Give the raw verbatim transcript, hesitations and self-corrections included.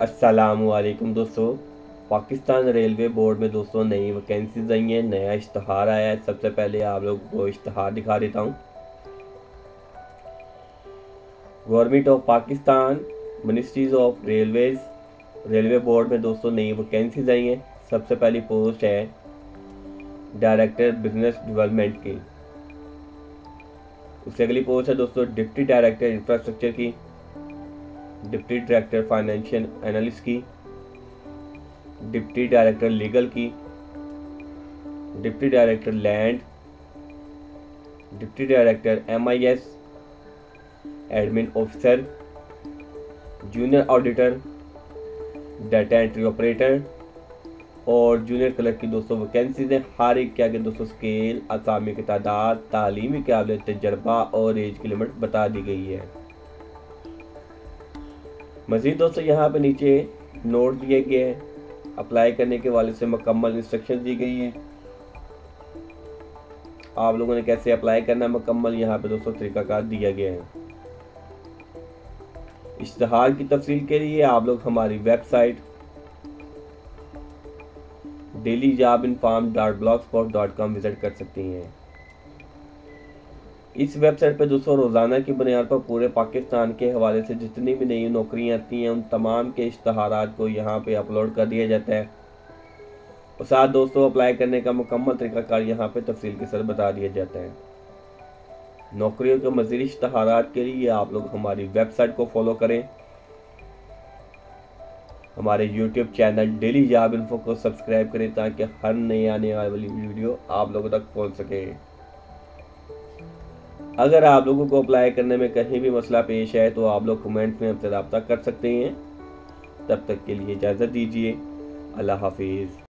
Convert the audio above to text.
अस्सलामुअलैकुम दोस्तों। Pakistan railway board में दोस्तों नई वैकेंसीज आई हैं, नया इश्तहार आया है। सबसे पहले आप लोगों को इश्तहार दिखा देता हूँ। Government of Pakistan ministries of railways railway board में दोस्तों नई वैकेंसीज आई हैं। सबसे पहली पोस्ट है डायरेक्टर बिजनेस डेवलपमेंट की। उससे अगली पोस्ट है दोस्तों डिप्टी डायरेक्टर इंफ्रास्ट्रक्चर की, डिप्टी डायरेक्टर फाइनेंशियल एनालिस्ट की, डिप्टी डायरेक्टर लीगल की, deputy director land, deputy director MIS, admin officer, junior auditor, data entry operator और जूनियर क्लर्क की दोस्तों वैकेंसीज हैं। हर एक के आगे दोस्तों स्केल, असामी की तादाद, तालीमी काबिलियत, तजर्बा और एज की लिमिट बता दी गई है। मज़ीद दोस्तों यहाँ पे नीचे नोट दिए गए हैं। अप्लाई करने के वाले से मुकम्मल इंस्ट्रक्शन दी गई हैं। आप लोगों ने कैसे अप्लाई करना है मुकम्मल यहाँ पे दोस्तों तरीकाकार दिया गया है। इश्तहार की तफसील के लिए आप लोग हमारी website daily job inform dot blog spot dot com visit कर सकती हैं। इस वेबसाइट पर दोस्तों रोज़ाना की बुनियाद पर पूरे पाकिस्तान के हवाले से जितनी भी नई नौकरियां आती हैं उन तमाम के इश्तहारात को यहाँ पे अपलोड कर दिया जाता है और साथ दोस्तों अप्लाई करने का मुकम्मल तरीकाकार यहाँ पे तफसील के साथ बता दिया जाता है। नौकरियों के मज़ीद इश्तहारात के लिए आप लोग हमारी वेबसाइट को फॉलो करें, हमारे YouTube channel daily job info को सब्सक्राइब करें ताकि हर नई आने वाली वीडियो आप लोगों तक पहुँच सके। अगर आप लोगों को अप्लाई करने में कहीं भी मसला पेश है तो आप लोग कमेंट में हमसे रब्ता कर सकते हैं। तब तक के लिए इजाज़त दीजिए। अल्लाह हाफिज़।